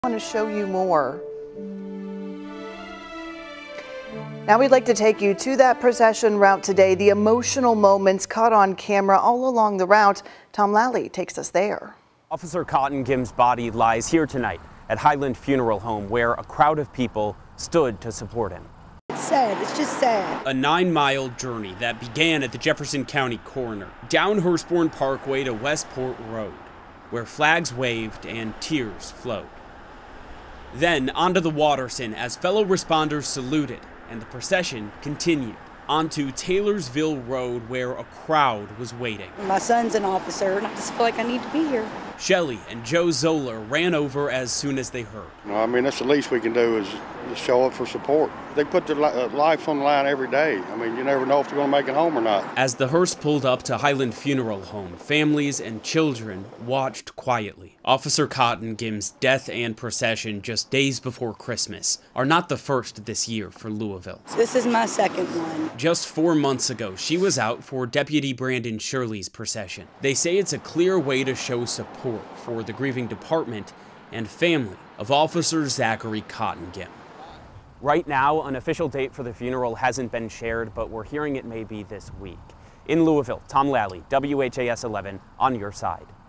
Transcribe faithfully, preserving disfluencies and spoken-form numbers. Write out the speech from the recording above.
I want to show you more. Now we'd like to take you to that procession route today. The emotional moments caught on camera all along the route. Tom Lally takes us there. Officer Cottongim's body lies here tonight at Highland Funeral Home, where a crowd of people stood to support him. It's sad. It's just sad. A nine-mile journey that began at the Jefferson County Coroner, down Hurstbourne Parkway to Westport Road, where flags waved and tears flowed. Then onto the Watterson as fellow responders saluted, and the procession continued onto Taylorsville Road, where a crowd was waiting. My son's an officer, and I just feel like I need to be here. Shelley and Joe Zoller ran over as soon as they heard. No, I mean, that's the least we can do is just show up for support. They put their life on the line every day. I mean, you never know if they're going to make it home or not. As the hearse pulled up to Highland Funeral Home, families and children watched quietly. Officer Cottongim's death and procession just days before Christmas are not the first this year for Louisville. This is my second one. Just four months ago, she was out for Deputy Brandon Shirley's procession. They say it's a clear way to show support for the grieving department and family of Officer Zachary Cottongim. Right now, an official date for the funeral hasn't been shared, but we're hearing it may be this week. In Louisville, Tom Lally, W H A S eleven, on your side.